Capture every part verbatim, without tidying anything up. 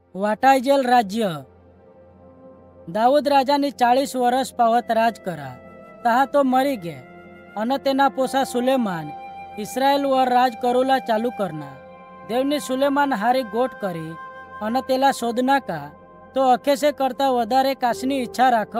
वाटायजेल राज्य दाऊद राजानी चाळीस वर्ष पावत राज करा तहा तो मरी गे अन तेना पोसा सुलेमान इस्रायल वर राज करूला चालू करना। देवनी सुलेमान हारी गोट करी अन तेला शोधना का तो अखेसे करता वधारे कासनी इच्छा राख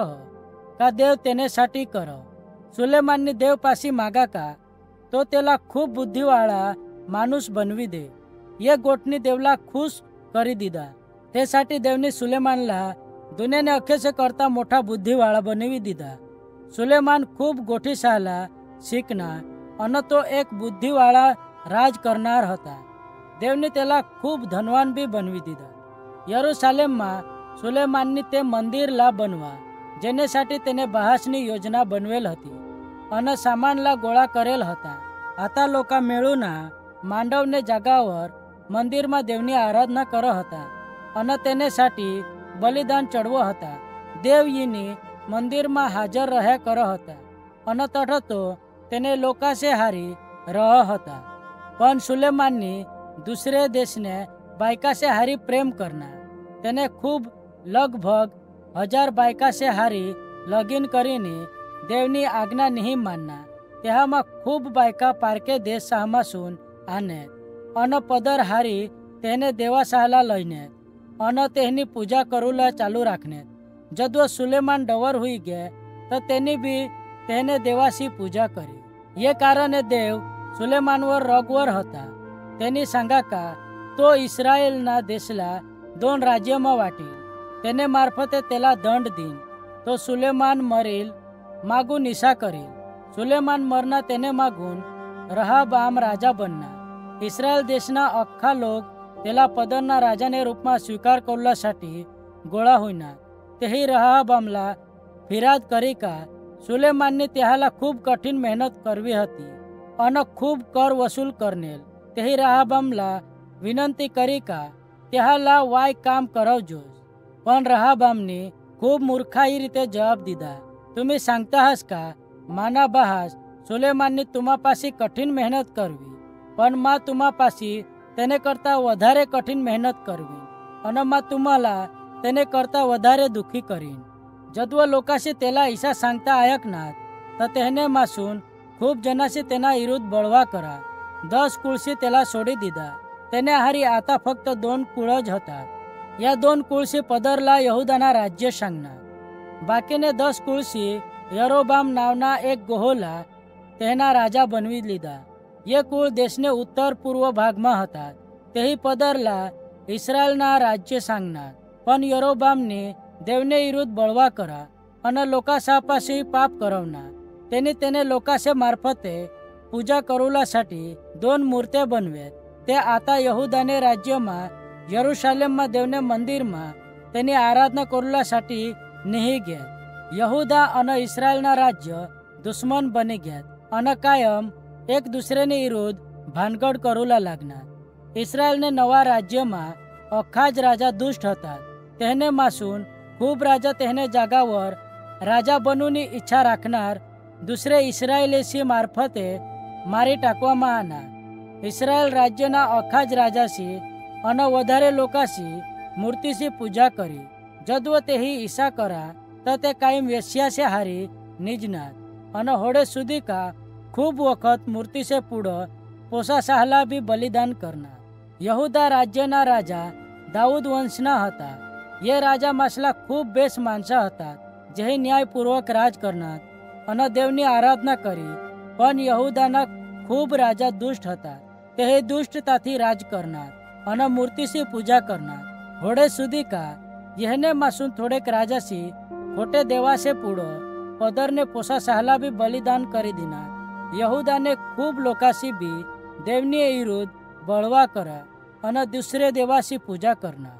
का देव तेने साठी करो। सुलेमाननी देव पासी मागा का तो तेला खूप बुद्धिवाळा माणूस बनवी दे। ये गोटनी देवला खुश करी दिदा त्यासाठी देवनी सुलेमानला दुनियाने अखेसे करता मोठा बुद्धिवाळा बनवी दिदा। सुलेमान खूप गोठी साला शिकना अन तो एक बुद्धिवाळा राज करणार होता। देवनी त्याला खूप धनवान बी बनवी दिदा। यरूशलेममा सुलेमाननी ते मंदिरला बनवा जेनेसाठी तेने बहासनी योजना बनवेल होती अन सामानला गोळा करेल होता। आता लोका मिळूना मांडवने जागावर मंदिरमा देवनी आराधना कर होता अन तेनेसाठी बलिदान चढवो होता। देव यीनी मंदिरमा हाजर रहे कर होता अन तठ तो तेने लोकासे हारी रह होता। पण सुलेमाननी दुसरे देशने बायकासे हारी प्रेम करना तेने खूप लगभग हजार बायकासे हारी लगीन करीने देवनी आज्ञा नहीं मानना। तेहामा खूप बायका पारके देश साहमासून आने अन पदर हारी तेने देवा सहाला लईने अन तेहनी पूजा करूला चालू राखने। जदव सुलेमान डवर हुई गे तो तेनी भी तेने देवासी पूजा करी। ये कारण देव सुलेमानवर रगवर होता। तेनी सांगा का तो इस्रायलना देशला दोन राज्यमा वाटील तेने मार्फते तेला दंड दिन तो सुलेमान मरेल मागून ईसा करेल। सुलेमान मरना तेने मागून रहाबाम राजा बनना। इस्रायल देशना अख्खा लोक तेला पदरना राजाने रूपमा स्वीकार करण्यासाठी गोळा होईना। तेही रहाबामला फिराद करी का सुलेमानने त्याला खूप कठीण मेहनत करवी होती अन खूप कर वसूल करनेल। तेही रहाबामला विनंती करी का त्याला वाय काम करवजोस। पण रहाबामने खूप मूर्खाई रीते जवाब दिदा तुम्ही सांगता हस का माना बहास सुलेमानने तुम्हापासी कठीण मेहनत करवी पण मा तुम्हापासी तेने करता वधारे कठीण मेहनत करवी अन मा तुम्हाला तेने करता वधारे दुखी करीन। जदव लोकाशी तेला ईसा सांगता ऐकनात तर तेहने मासून खूप जनाशी तेना विरुद्ध बळवा करा। दस कुळशी तेला सोडी दिदा तेने हारी आता फक्त दोन कुळज होतात। या दोन कुळशी पदरला यहुदाना राज्य सांगना। बाकीने दस कुळशी यरोबाम नावना एक गोहोला तेना राजा बनवी लीधा। ये कुळ देशने उत्तर पूर्व भागमा होतात तेही पदरला इस्रायलना राज्य सांगणार। पण यरोबामने देवने विरुद्ध बळवा करा अन लोकासापाशी पाप करवना। तेने तेने लोकासे मार्फते पूजा करूलासाठी दोन मूर्त्या बनवेत। ते आता यहुदाने राज्यमा यरूशलेममा देवने मंदिरमा तेनी आराधना करूलासाठी नेही घेत। यहुदा अन इस्रायलना राज्य दुश्मन बनी घेत अन कायम एक दुसरेने विरुद्ध भानगड करूला लागणार। इस्रायलने नवा राज्यमा अखाज राजा दुष्ट होता तेहने मासून खूप राजा तेहने जागावर राजा बनूनी इच्छा राखणार दुसरे इस्रायलेसी मार्फते मारी टाकवामा आणा। इस्रायल राज्यना अखाज राजाशी अन वधारे लोकाशी मूर्तीशी पूजा करी। जदव तेही ईसा करा तर ते कायम वेश्यासे हारी निजनात अन होडे सुधी का खूप वखत मूर्तीसे पुढं पोसा सहाला बी बलिदान करणार। यहुदा राज्यना राजा दाऊद वंशना होता। ये राजा मासला खूप बेस माणसा होता जेही न्यायपूर्वक राज करणार अन देवनी आराधना करी। पण यहुदाना खूप राजा दुष्ट होता तेही दुष्टताथी राज करणार अन मूर्तीशी पूजा करणार। होडे सुधी का यहने मासून थोडेक राजाशी खोटे देवासे पुढं पदरने पोसा सहाला बी बलिदान करी दिना। यहुदाने खूप लोकाशी बी देवनी विरुद्ध बळवा करा अन दुसरे देवाशी पूजा करना।